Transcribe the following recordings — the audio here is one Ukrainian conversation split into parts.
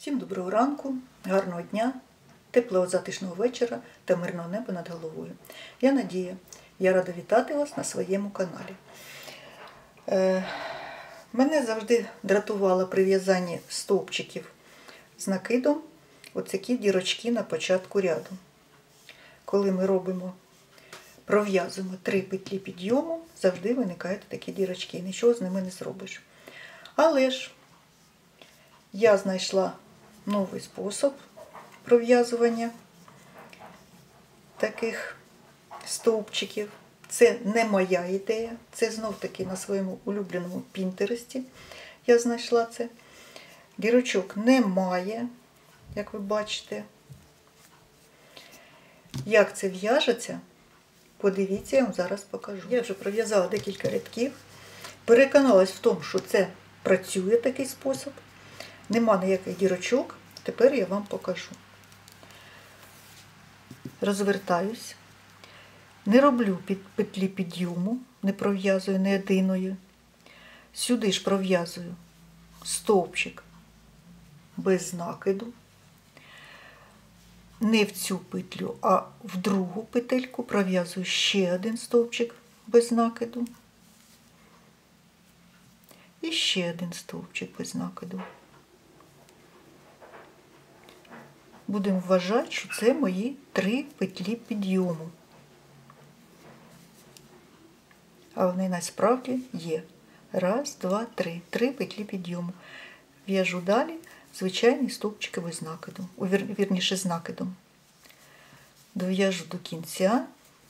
Всім доброго ранку, гарного дня, теплого затишного вечора та мирного неба над головою. Я Надія, я рада вітати вас на своєму каналі. Мене завжди дратувало при в'язанні стовпчиків з накидом ось такі дірочки на початку ряду. Коли ми пров'язуємо 3 петлі підйому, завжди виникають такі дірочки, нічого з ними не зробиш. Але ж я знайшла новий спосіб пров'язування таких стовпчиків. Це не моя ідея, це знов-таки на своєму улюбленому Пінтересті я знайшла це. Дірочок немає, як ви бачите. Як це в'яжеться, подивіться, я вам зараз покажу. Я вже пров'язала декілька рядків, переконалась в тому, що це працює такий спосіб. Нема ніяких дірочок, тепер я вам покажу. Розвертаюсь, не роблю петлі підйому, не пров'язую ні одиною. Сюди ж пров'язую стовпчик без накиду. Не в цю петлю, а в другу петельку пров'язую ще один стовпчик без накиду. І ще один стовпчик без накиду. Будемо вважати, що це мої 3 петлі підйому. А вони насправді є. 1, 2, 3. 3 петлі підйому. В'яжу далі звичайні стовпчики без накиду. Вірніше, з накидом. Дов'яжу до кінця.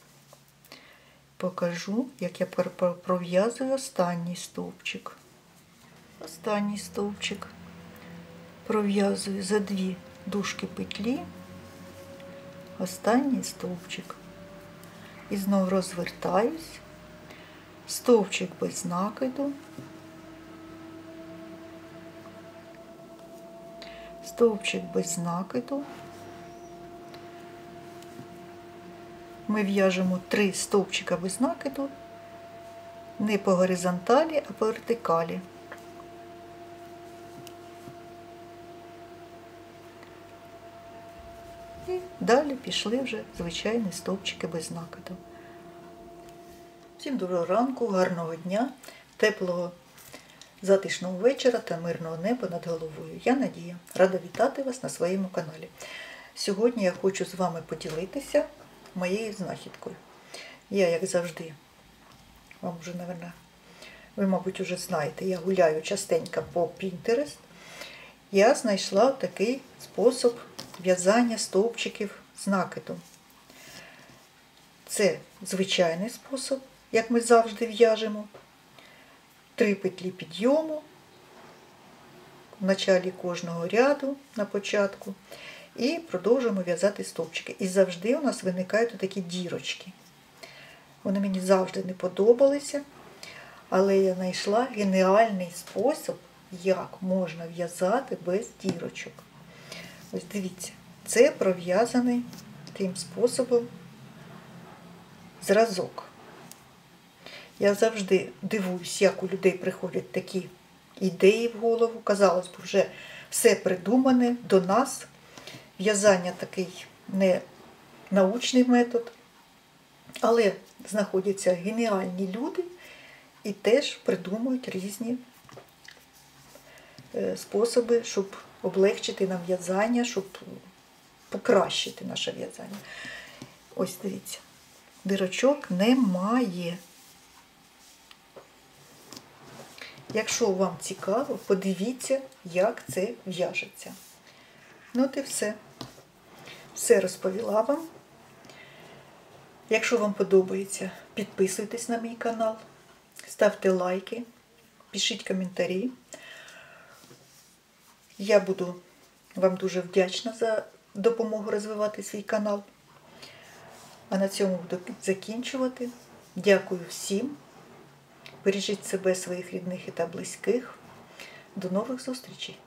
Покажу, як я пров'язую останній стовпчик. Останній стовпчик пров'язую за 2 дужки петлі, останній стовпчик. І знову розвертаюсь, стовпчик без накиду, стовпчик без накиду. Ми в'яжемо 3 стовпчика без накиду, не по горизонталі, а по вертикалі. І далі пішли вже звичайні стовпчики без накиду. Всім доброго ранку, гарного дня, теплого затишного вечора та мирного неба над головою. Я Надія, рада вітати вас на своєму каналі. Сьогодні я хочу з вами поділитися моєю знахідкою. Я, як завжди, вам вже, ви, мабуть, вже знаєте, я гуляю частенько по Pinterest. Я знайшла такий спосіб в'язання стовпчиків з накидом. Це звичайний спосіб, як ми завжди в'яжемо. 3 петлі підйому в началі кожного ряду на початку. І продовжуємо в'язати стовпчики. І завжди у нас виникають такі дірочки. Вони мені завжди не подобалися, але я знайшла геніальний спосіб, як можна в'язати без дірочок. Ось дивіться, це пров'язаний тим способом зразок. Я завжди дивуюсь, як у людей приходять такі ідеї в голову. Казалось би, вже все придумане до нас. В'язання такий не научний метод, але знаходяться геніальні люди і теж придумують різні способи, щоб облегчити нам в'язання, щоб покращити наше в'язання. Ось дивіться, дірочок немає. Якщо вам цікаво, подивіться, як це в'яжеться. Ну от і все. Все розповіла вам. Якщо вам подобається, підписуйтесь на мій канал, ставте лайки, пишіть коментарі. Я буду вам дуже вдячна за допомогу розвивати свій канал. А на цьому буду закінчувати. Дякую всім. Бережіть себе, своїх рідних та близьких. До нових зустрічей!